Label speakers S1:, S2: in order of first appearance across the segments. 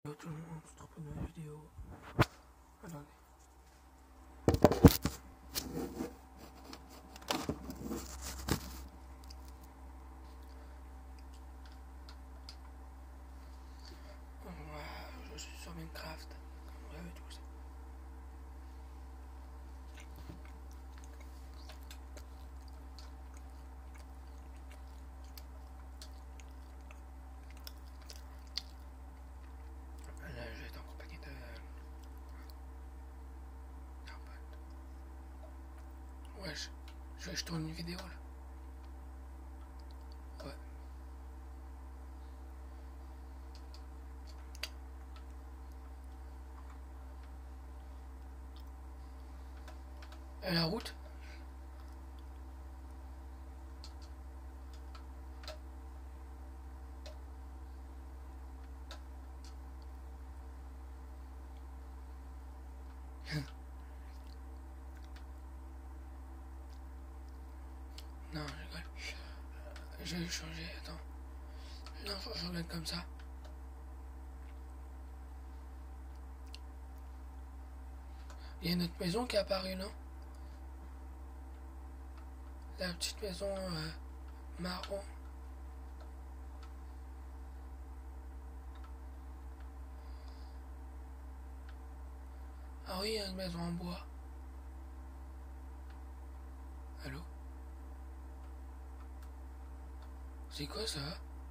S1: Yo tout le monde, on se trouve une nouvelle vidéo. Attendez. Je suis sur Minecraft. Comme vous avez tous. Là, je vais être en compagnie de... d'un pote. Ouais, je tourne une vidéo là. Ouais. Et la route? Non, je rigole. Je vais changer, attends. Non, faut que je remette comme ça. Il y a notre maison qui est apparue, non? La petite maison marron. Ah oui, il y a une maison en bois. Allô? C'est quoi ça?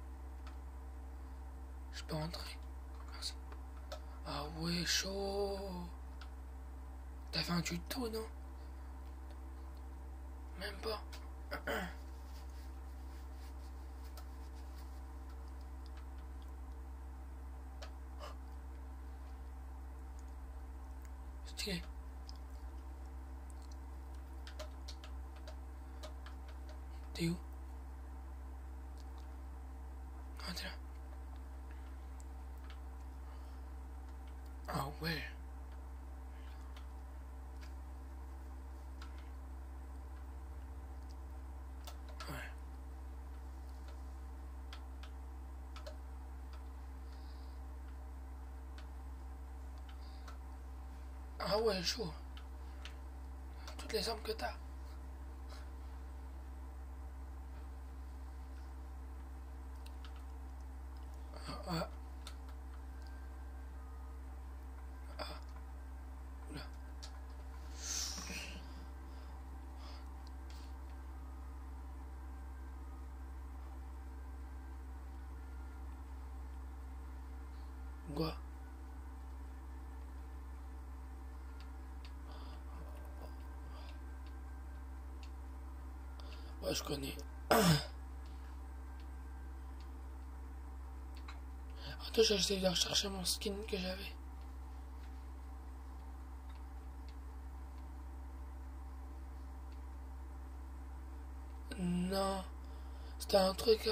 S1: Je peux entrer? Merci. Ah ouais, chaud. T'as fait un tuto, non? Même pas. Stylé. T'es où? Ah, t'es là. Ah ouais. Ouais. Ah ouais, chaud. Toutes les armes que t'as. Ah, ah, oula. Quoi? Ouais, je connais. Attends, j'essaie de rechercher mon skin que j'avais. Non. C'était un truc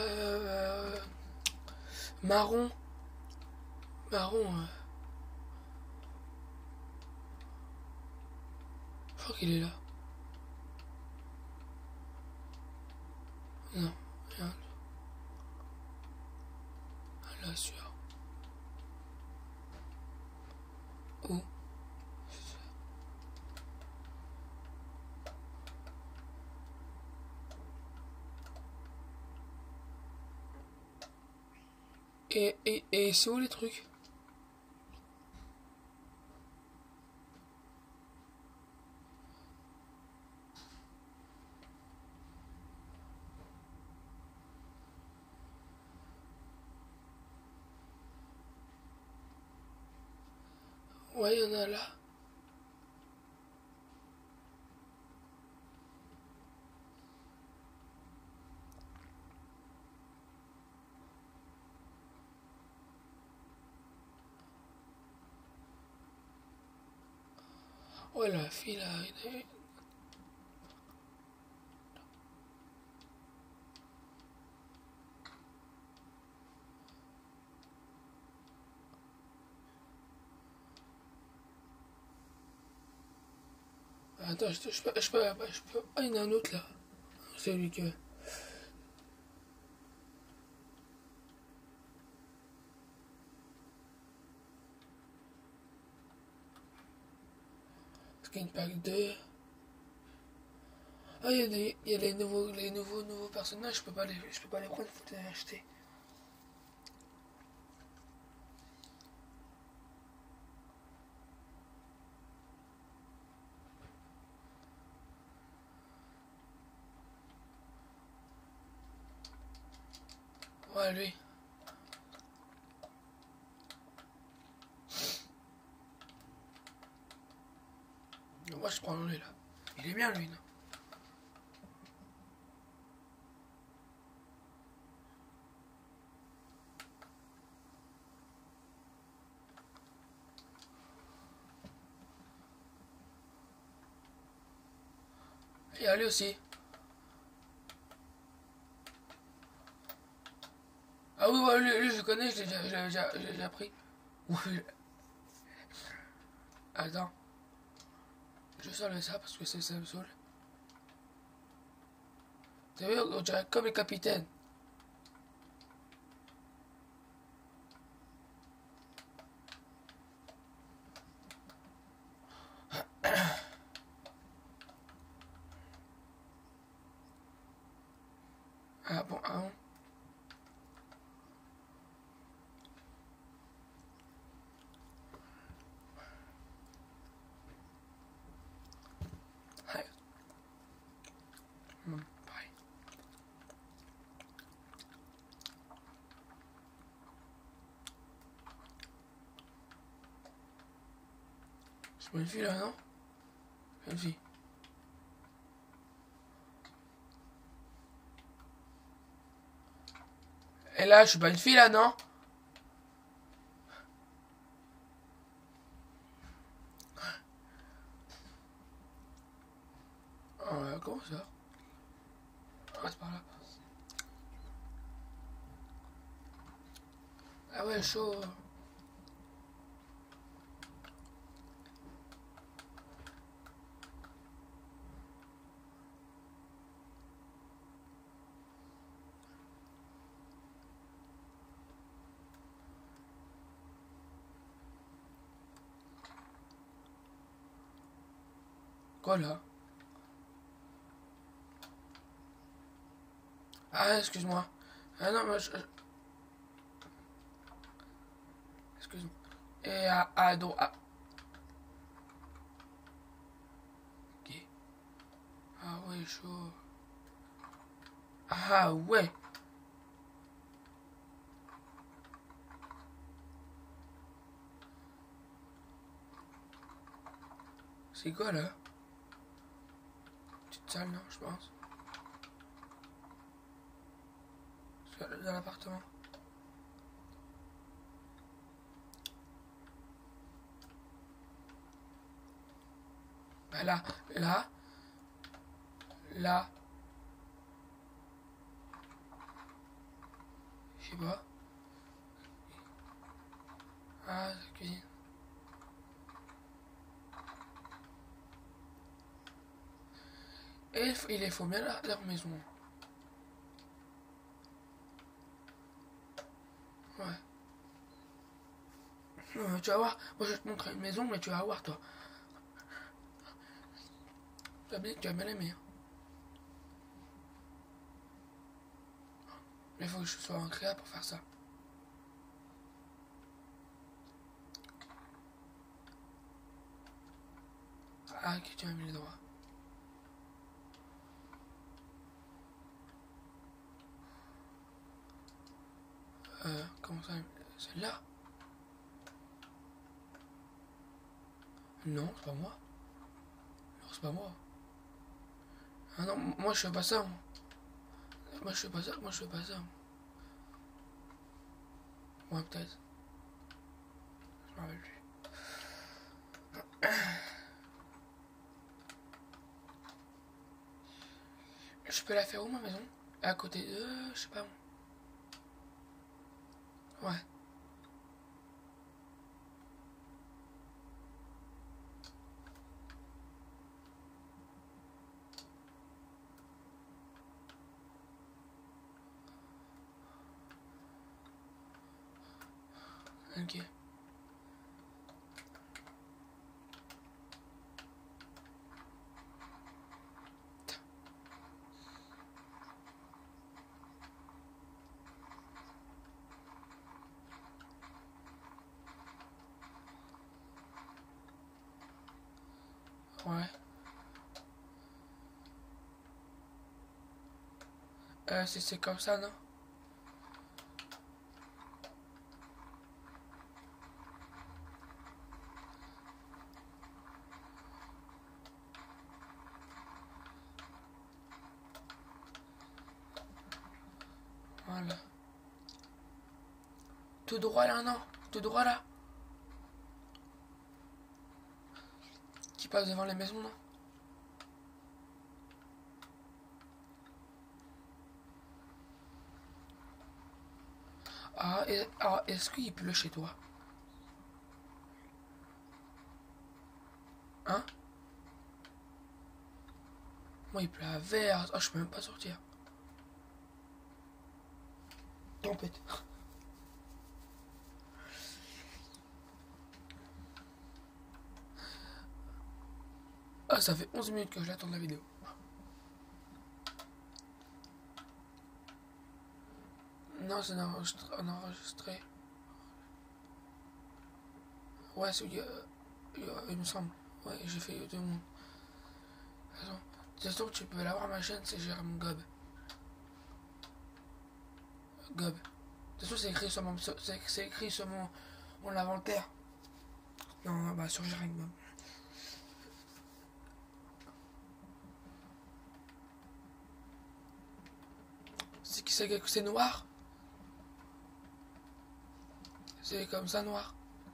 S1: marron. Marron. Je crois qu'il est là. Non, rien. Ah là, sûr. Où? Et c'est où les trucs? Ouais, il y en a là. Ouais, la fille là. Attends, je peux. Ah, il y en a un autre là. C'est lui que. Skin Pack 2. Ah, il y a les nouveaux personnages, je peux pas les prendre, faut les acheter. Ouais, lui. Moi, je prends lui, là. Il est bien, lui, non? Et à lui aussi. Ah oui, ouais, lui je connais, je l'ai déjà pris. Oui. Attends. Je sors ça parce que ça me saoule. T'as vu, on dirait comme les capitaines. Ah bon, ah bon. Ouais. Pareil. C'est pas une fille là, non? C'est une fille. Et là, je suis pas une fille là, non? Comment ça? Ah, c'est par là. Ah ouais, chaud. Quoi là? Ah, excuse-moi. Ah non, mais excuse-moi. Et donc, ah. Ok. Ah ouais, chaud. Ah ouais. C'est quoi là? Petite salle, non, je pense. Dans l'appartement. Bah là, là. Je sais pas. Ah, la cuisine. Et il faut bien leur maison. Ouais. Tu vas voir. Moi, je vais te montrer une maison, mais tu vas voir, toi. Tu vas bien l'aimer. Hein. Mais il faut que je sois en créa pour faire ça. Ah, ok, tu m'as mis les droits. Comment ça? Celle-là? Non, c'est pas moi. Non, c'est pas moi. Ah non, moi je fais pas ça. Moi je fais pas ça. Moi je fais pas ça. Moi peut-être. Je m'en rappelle plus. Je peux la faire où ma maison? À côté de... Je sais pas. Ouais. Ok. Ouais. C'est comme ça, non? Voilà. Tout droit là, non? Tout droit là? Qui passe devant les maisons, non? Est-ce qu'il pleut chez toi? Hein? Moi, il pleut à verre. Oh, je peux même pas sortir. Tempête. Ah, ça fait 11 minutes que j'attends la vidéo. Non, c'est enregistré. Ouais, il me semble. Ouais, j'ai fait tout le monde. De toute façon, tu peux l'avoir ma chaîne, c'est Jérôme Gob. Gob. De toute façon, c'est écrit sur mon inventaire. Non, bah sur Jérôme Gob. C'est noir. C'est comme ça noir.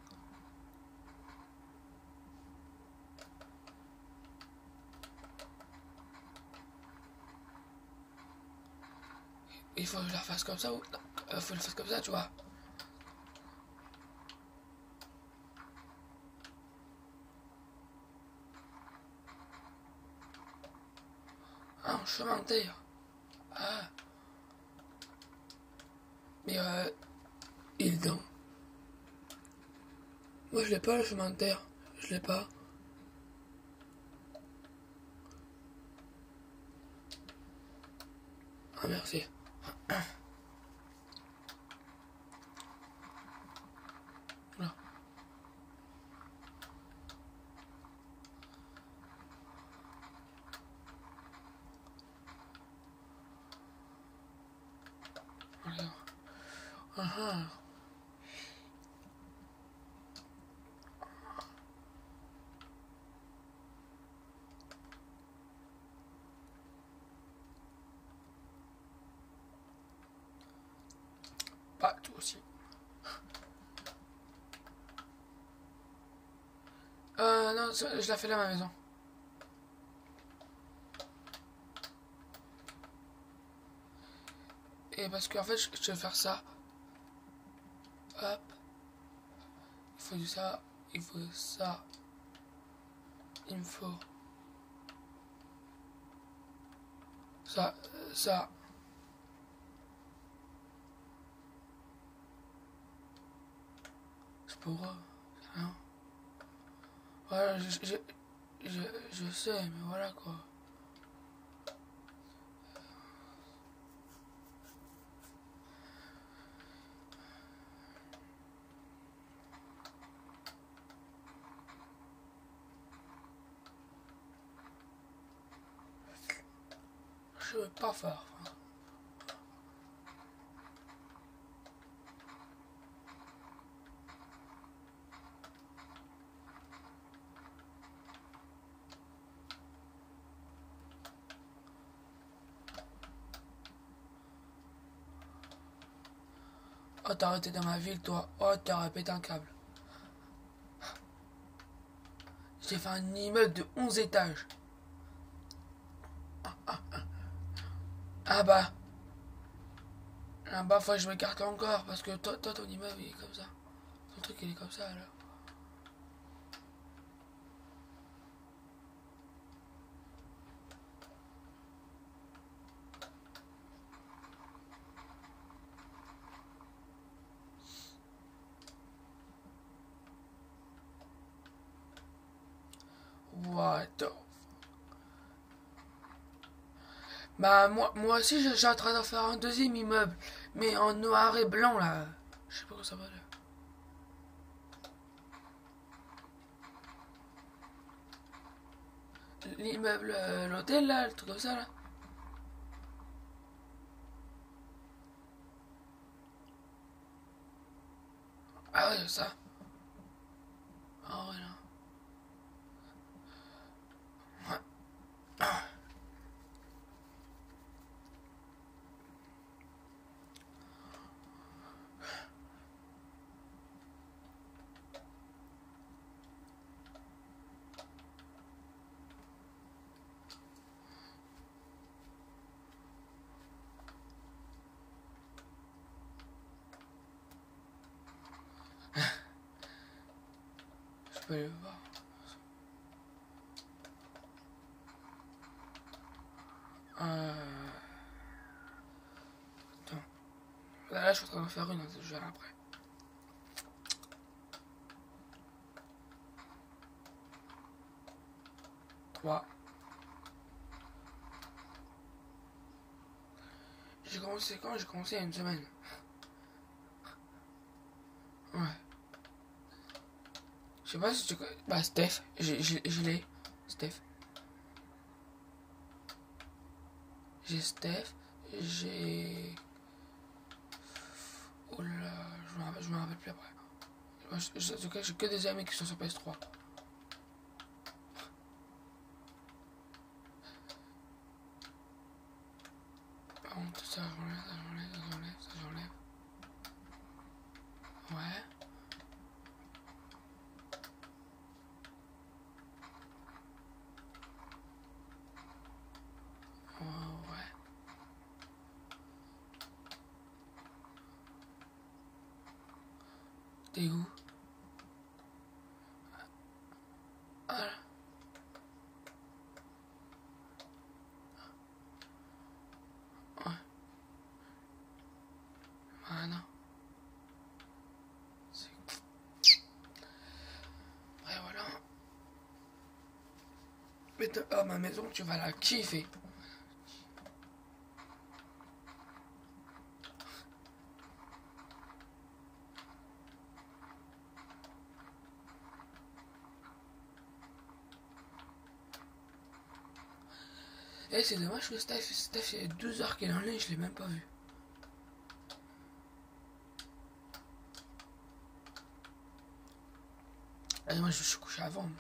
S1: Il faut que je la fasse comme ça ou faut le faire comme ça, tu vois. Ah, un chemin de terre. Ah. Mais il est dans. Moi je l'ai pas le chemin de terre. Je l'ai pas. Ah merci. Voilà. Voilà. Ah. Pas tout aussi. Non, je la fais là à ma maison. Et parce qu'en fait, je vais faire ça. Hop. Il faut du ça. Il faut ça. Il me faut. Ça. Ça. C'est pour eux. Hein? Voilà, je sais, mais voilà quoi. Je veux pas faire. Oh, t'as arrêté dans ma ville, toi. Oh, t'aurais pété un câble. J'ai fait un immeuble de 11 étages. Ah bah. Ah bah, faut que je m'écarte encore. Parce que toi, ton immeuble, il est comme ça. Ton truc, il est comme ça, alors. What the... Bah, moi aussi, je suis en train de faire un deuxième immeuble. Mais en noir et blanc, là. Je sais pas comment ça va, là. l'immeuble, l'hôtel là, le truc comme ça là. Ah ouais, ça. Ah ouais, là. Ouais. Je peux aller voir. Attends. Là, je suis en train d'en faire une, je verrai après. Trois. J'ai commencé quand? J'ai commencé il y a une semaine. Ouais. Je sais pas si tu connais. Bah, Steph. Je l'ai. Steph. J'ai Steph. J'ai. Oh là, je me rappelle plus après. En tout cas, j'ai que des amis qui sont sur PS3. Par contre, ça j'enlève, ça j'enlève, ça j'enlève, ça j'enlève. Ouais. Ouais. T'es où? Ah là. Ouais. Ah non. Ouais, voilà. Mais ma maison, tu vas la kiffer. Eh, c'est dommage que Steph, il y a 12 heures qu'elle est en ligne, je l'ai même pas vu. Ah, moi, je suis couché avant. Moi.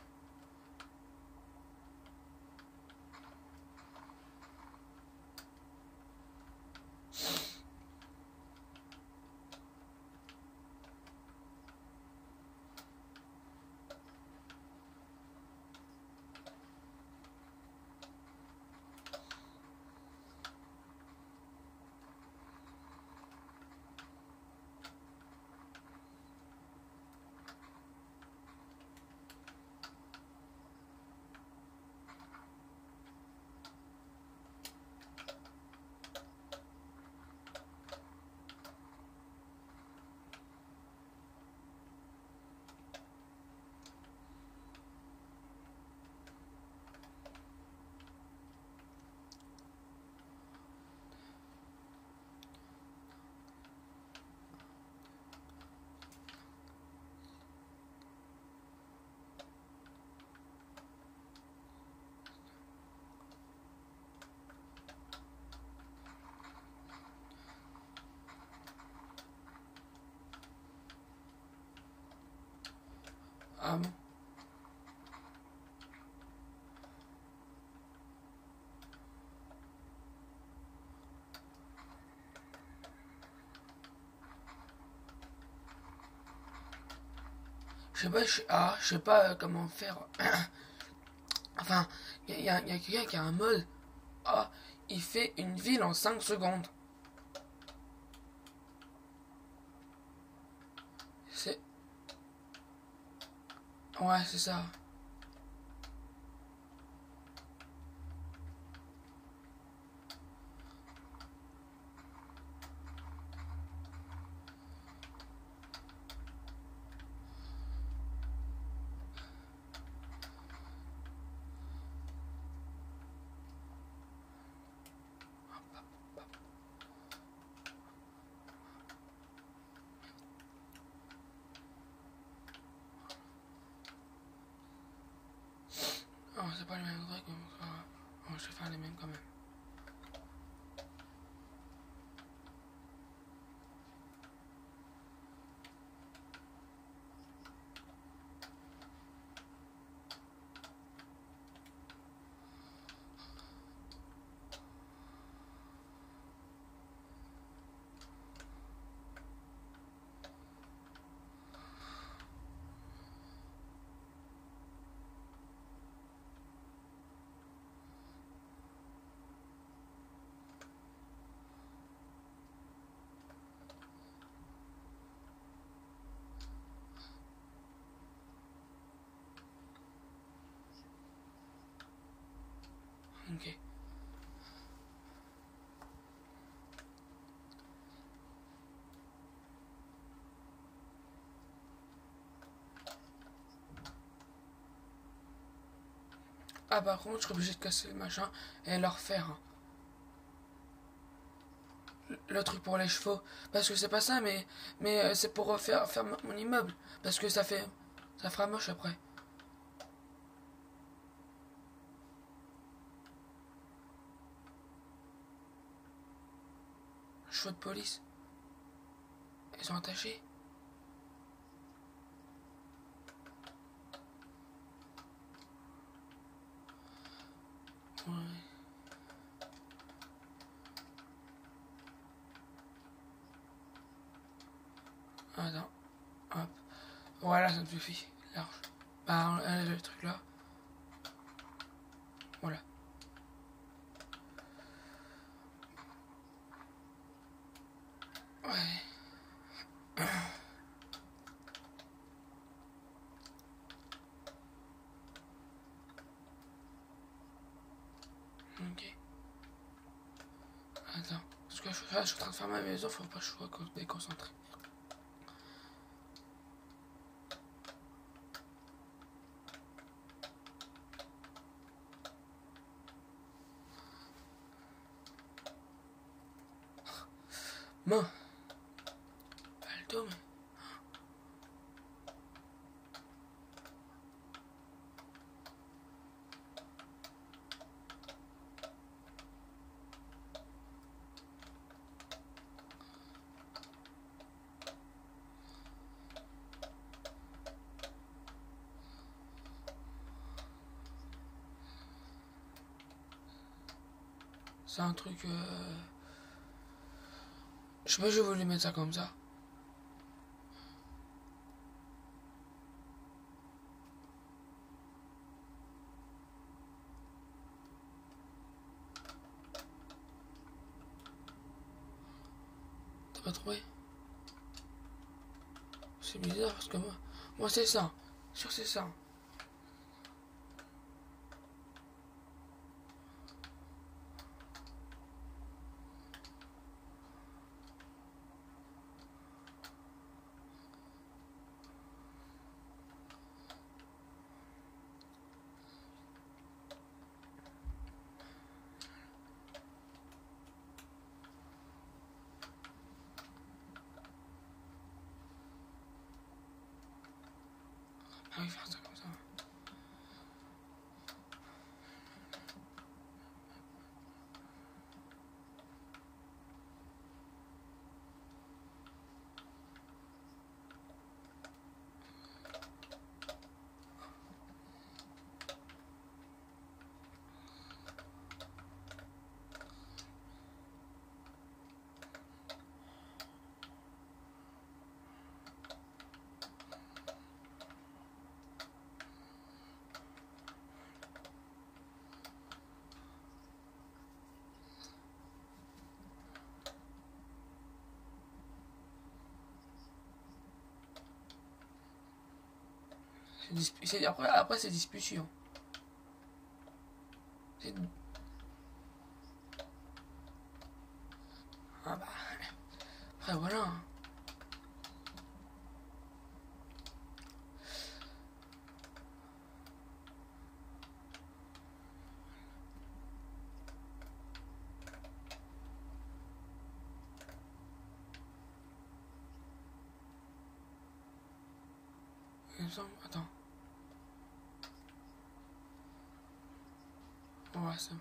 S1: Ah bon? Je sais pas comment faire. Enfin, il y a quelqu'un qui a un mode. Ah, il fait une ville en 5 secondes. C'est. Ouais, c'est ça. Ok. Ah par contre, je serais obligé de casser le machin et le refaire. Hein. Le truc pour les chevaux. Parce que c'est pas ça, mais c'est pour refaire faire mon immeuble. Parce que ça fera moche après. Chevaux de police. Ils sont attachés. Ouais. Attends. Hop. Voilà, ça me suffit. Large. Bah, on enlève le truc là. Voilà. Ouais. Ok. Attends. Ce que je fais, je suis en train de faire ma maison, faut pas que je sois déconcentré. Main. Pas le dos, mais. C'est un truc. Je sais pas, j'ai voulu mettre ça comme ça. T'as pas trouvé? C'est bizarre parce que moi c'est ça. Sûr c'est ça. Ah oui, faire ça comme ça. Après c'est discussion. Ah bah. Après voilà. Hein. Il me semble. Attends. Ouais, ça.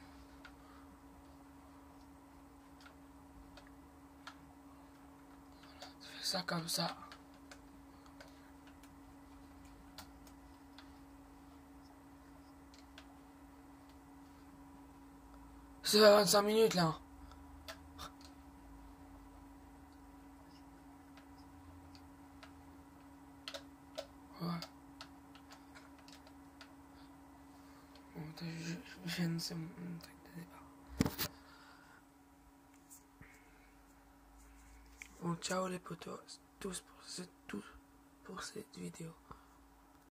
S1: Fais ça comme ça. C'est 25 minutes là. Ouais. Bon, je viens de c'est mon truc de départ. Bon, ciao les potos, tous pour cette vidéo.